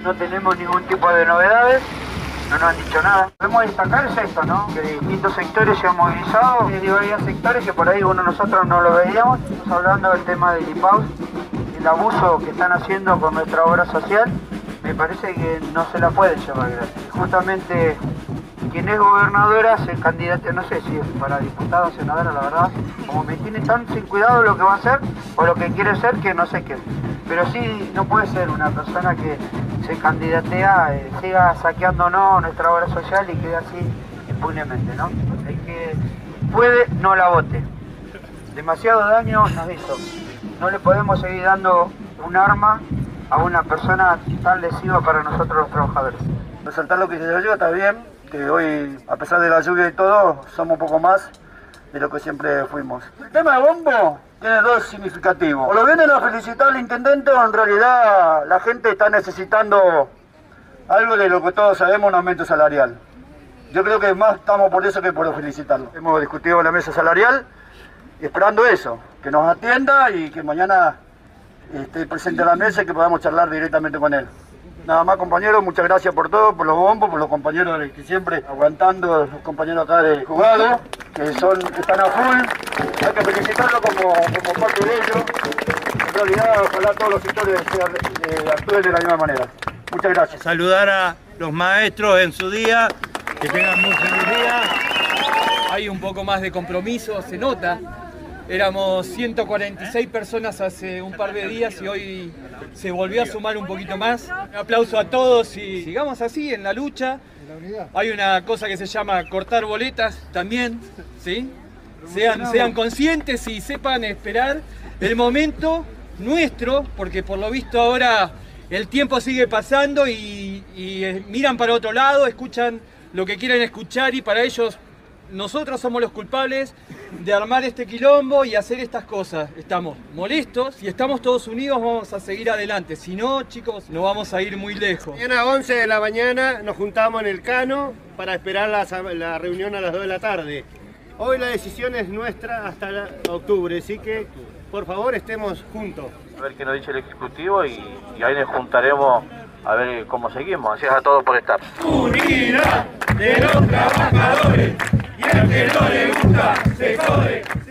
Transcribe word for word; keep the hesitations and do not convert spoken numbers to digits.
no tenemos ningún tipo de novedades, no nos han dicho nada. Podemos destacar es esto, ¿no? Que distintos sectores se han movilizado, y digo, había sectores que por ahí uno nosotros no lo veíamos. Estamos hablando del tema del I P A U S, el abuso que están haciendo con nuestra obra social, me parece que no se la pueden llevar gratis. Justamente quien es gobernadora se candidata, no sé si es para diputada o senadora, la verdad, como me tiene tan sin cuidado lo que va a hacer o lo que quiere ser, que no sé qué. Pero sí, no puede ser una persona que se candidatea, eh, siga saqueándonos nuestra obra social y quede así impunemente, ¿no? El que puede, no la vote. Demasiado daño nos hizo. No le podemos seguir dando un arma a una persona tan lesiva para nosotros los trabajadores. Resaltar lo que se lleva está bien, que hoy, a pesar de la lluvia y todo, somos un poco más de lo que siempre fuimos. El tema de bombo tiene dos significativos. O lo vienen a felicitar al intendente o en realidad la gente está necesitando algo de lo que todos sabemos, un aumento salarial. Yo creo que más estamos por eso que por felicitarlo. Hemos discutido la mesa salarial y esperando eso, que nos atienda y que mañana esté presente a la mesa y que podamos charlar directamente con él. Nada más, compañeros, muchas gracias por todo, por los bombos, por los compañeros que siempre aguantando, los compañeros acá de jugado, que son, que están a full. Hay que felicitarlos como, como parte de ellos. En realidad, ojalá todos los sectores eh, actúen de la misma manera. Muchas gracias. Saludar a los maestros en su día, que tengan muy feliz día. Hay un poco más de compromiso, se nota. Éramos ciento cuarenta y seis personas hace un par de días y hoy se volvió a sumar un poquito más. Un aplauso a todos y sigamos así en la lucha. Hay una cosa que se llama cortar boletas también, ¿sí? Sean, sean conscientes y sepan esperar el momento nuestro, porque por lo visto ahora el tiempo sigue pasando y, y miran para otro lado, escuchan lo que quieren escuchar y para ellos nosotros somos los culpables de armar este quilombo y hacer estas cosas. Estamos molestos y estamos todos unidos, vamos a seguir adelante. Si no, chicos, no vamos a ir muy lejos. Mañana a once de la mañana nos juntamos en el Cano para esperar la, la reunión a las dos de la tarde. Hoy la decisión es nuestra hasta la, octubre, así que por favor estemos juntos. A ver qué nos dice el Ejecutivo y, y ahí nos juntaremos a ver cómo seguimos. Gracias a todos por estar. Unidad de los trabajadores. Y al que no le gusta, se jode.